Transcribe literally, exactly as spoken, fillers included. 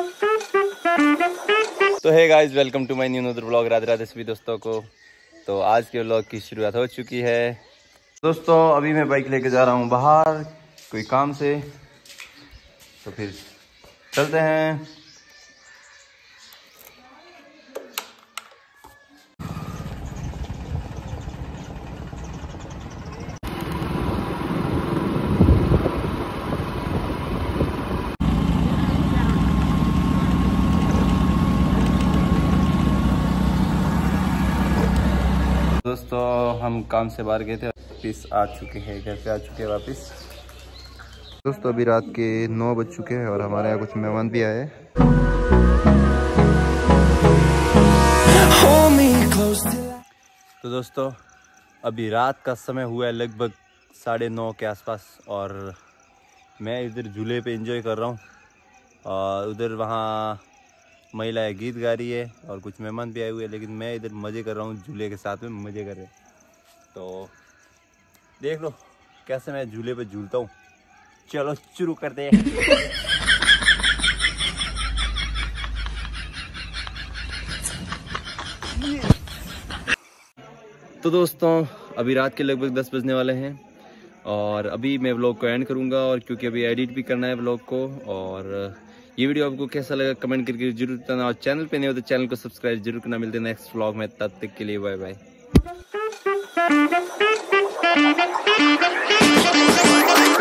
तो hey guys, welcome to my new another vlog. Radhe Radhe सभी दोस्तों को। तो आज के व्लॉग की शुरुआत हो चुकी है दोस्तों। अभी मैं बाइक लेके जा रहा हूँ बाहर कोई काम से, तो फिर चलते हैं। दोस्तों हम काम से बाहर गए थे, वापिस आ चुके हैं, घर पे आ चुके हैं वापस। दोस्तों अभी रात के नौ बज चुके हैं और हमारे यहाँ कुछ मेहमान भी आए। तो दोस्तों अभी रात का समय हुआ है लगभग साढ़े नौ के आसपास, और मैं इधर झूले पे एंजॉय कर रहा हूँ, और उधर वहाँ महिलाएं गीत गा रही है और कुछ मेहमान भी आए हुए हैं, लेकिन मैं इधर मज़े कर रहा हूँ, झूले के साथ में मज़े कर रहे हैं। तो देख लो कैसे मैं झूले पे झूलता हूँ। चलो शुरू करते हैं। तो दोस्तों अभी रात के लगभग दस बजने वाले हैं और अभी मैं व्लॉग को एंड करूँगा, और क्योंकि अभी एडिट भी करना है व्लॉग को। और ये वीडियो आपको कैसा लगा कमेंट करके जरूर बताना, और चैनल पे नहीं हो तो चैनल को सब्सक्राइब जरूर करना। मिलते हैं नेक्स्ट व्लॉग में, तब तक के लिए बाय बाय।